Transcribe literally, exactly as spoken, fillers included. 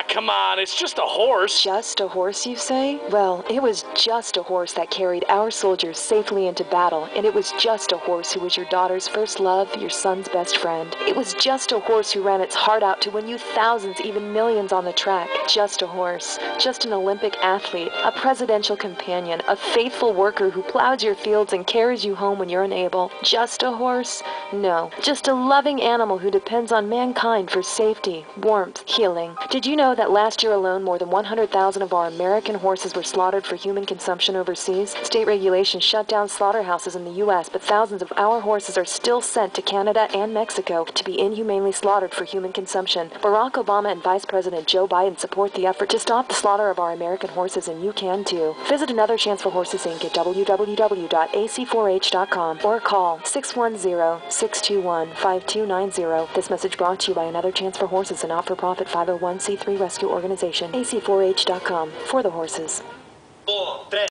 come on, it's just a horse. Just a horse, you say? Well, it was just a horse that carried our soldiers safely into battle, and it was just a horse who was your daughter's first love, your son's best friend. It was just a horse who ran its heart out to win you thousands, even millions on the track. Just a horse. Just an Olympic athlete, a presidential companion, a faithful worker who plows your fields and carries you home when you're unable. Just a horse? No. Just a loving animal who depends on mankind for safety, warmth, healing. Did you know that last year alone, more than one hundred thousand of our American horses were slaughtered for human consumption overseas? State regulations shut down slaughterhouses in the U S, but thousands of our horses are still sent to Canada and Mexico to be inhumanely slaughtered for human consumption. Barack Obama and Vice President Joe Biden support the effort to stop the slaughter of our American horses, and you can too. Visit Another Chance for Horses, Incorporated at w w w dot a c four h dot com or call six one zero, six two one, five two nine zero. This message brought to you by Another Chance for Horses, a not-for-profit five oh one c three rescue organization. A C four H dot com, for the horses.